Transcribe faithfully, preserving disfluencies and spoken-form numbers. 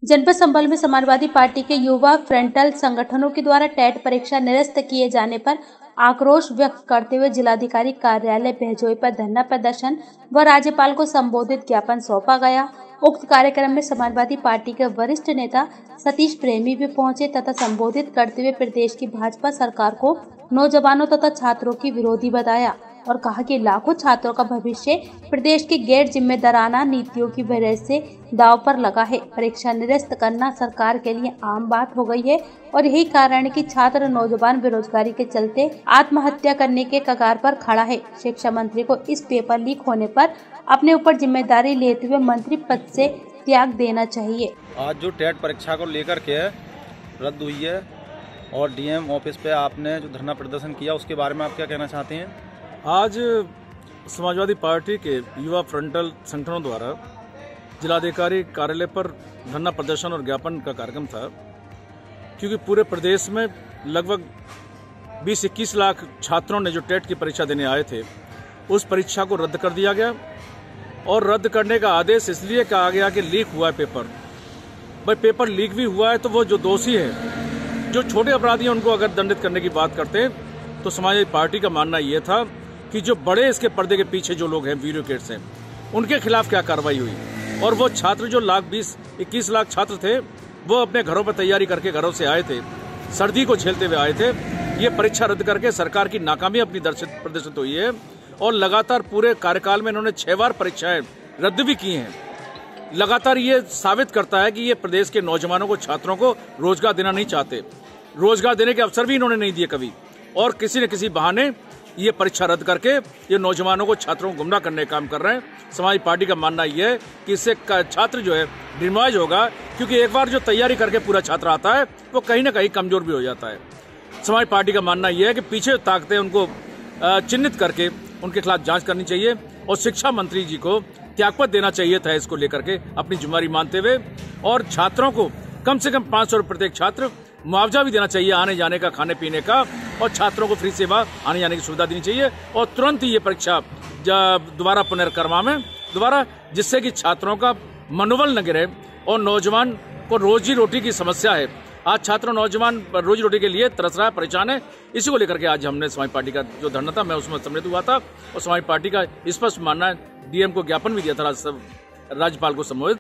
जनपद संभल में समाजवादी पार्टी के युवा फ्रंटल संगठनों के द्वारा टेट परीक्षा निरस्त किए जाने पर आक्रोश व्यक्त करते हुए जिलाधिकारी कार्यालय बहजोई पर धरना प्रदर्शन व राज्यपाल को संबोधित ज्ञापन सौंपा गया। उक्त कार्यक्रम में समाजवादी पार्टी के वरिष्ठ नेता सतीश प्रेमी भी पहुंचे तथा संबोधित करते हुए प्रदेश की भाजपा सरकार को नौजवानों तथा छात्रों की विरोधी बताया और कहा कि लाखों छात्रों का भविष्य प्रदेश की गैर जिम्मेदाराना नीतियों की वजह से दांव पर लगा है। परीक्षा निरस्त करना सरकार के लिए आम बात हो गई है और यही कारण है कि छात्र नौजवान बेरोजगारी के चलते आत्महत्या करने के कगार पर खड़ा है। शिक्षा मंत्री को इस पेपर लीक होने पर अपने ऊपर जिम्मेदारी लेते हुए मंत्री पद से त्याग देना चाहिए। आज जो टेट परीक्षा को लेकर के रद्द हुई है और डीएम ऑफिस पे आपने जो धरना प्रदर्शन किया उसके बारे में आप क्या कहना चाहते हैं? आज समाजवादी पार्टी के युवा फ्रंटल संगठनों द्वारा जिलाधिकारी कार्यालय पर धरना प्रदर्शन और ज्ञापन का कार्यक्रम था, क्योंकि पूरे प्रदेश में लगभग बीस इक्कीस लाख छात्रों ने जो टेट की परीक्षा देने आए थे उस परीक्षा को रद्द कर दिया गया और रद्द करने का आदेश इसलिए कहा गया कि लीक हुआ है पेपर। भाई पेपर लीक भी हुआ है तो वो जो दोषी है, जो छोटे अपराधी हैं, उनको अगर दंडित करने की बात करते हैं तो समाजवादी पार्टी का मानना यह था कि जो बड़े इसके पर्दे के पीछे जो लोग हैं, ब्यूरोक्रेट्स हैं, उनके खिलाफ क्या कार्रवाई हुई। और वो छात्र जो लाख बीस इक्कीस लाख छात्र थे वो अपने घरों पर तैयारी करके घरों से आए थे, सर्दी को झेलते हुए आए थे। ये परीक्षा रद्द करके सरकार की नाकामी अपनी प्रदर्शित हुई है और लगातार पूरे कार्यकाल में इन्होंने छह बार परीक्षाएं रद्द भी की हैं। लगातार ये साबित करता है कि ये प्रदेश के नौजवानों को, छात्रों को रोजगार देना नहीं चाहते। रोजगार देने के अवसर भी इन्होंने नहीं दिए कभी, और किसी न किसी बहाने ये परीक्षा रद्द करके ये नौजवानों को, छात्रों को गुमराह करने का काम कर रहे हैं। समाजवादी पार्टी का मानना यह है कि इससे छात्र जो है डिमोराइज होगा, क्योंकि एक बार जो तैयारी करके पूरा छात्र आता है वो कहीं ना कहीं कमजोर भी हो जाता है। समाजवादी पार्टी का मानना यह है कि पीछे ताकतें उनको चिन्हित करके उनके खिलाफ जांच करनी चाहिए और शिक्षा मंत्री जी को त्यागपत्र देना चाहिए था इसको लेकर के अपनी जिम्मेदारी मानते हुए, और छात्रों को कम से कम पाँच सौ रुपये प्रत्येक छात्र मुआवजा भी देना चाहिए आने जाने का, खाने पीने का, और छात्रों को फ्री सेवा आने जाने की सुविधा देनी चाहिए और तुरंत ही ये परीक्षा दोबारा पुनर्कर्मा में दोबारा, जिससे कि छात्रों का मनोबल न गिरे और नौजवान को रोजी रोटी की समस्या है। आज छात्र नौजवान रोजी रोटी के लिए तरस रहा है, परेशान है। इसी को लेकर के आज हमने समाजवादी पार्टी का जो धरना था मैं उसमें सम्मिलित हुआ था और समाजवादी पार्टी का स्पष्ट मानना है, डीएम को ज्ञापन भी दिया था राज्यपाल को संबोधित।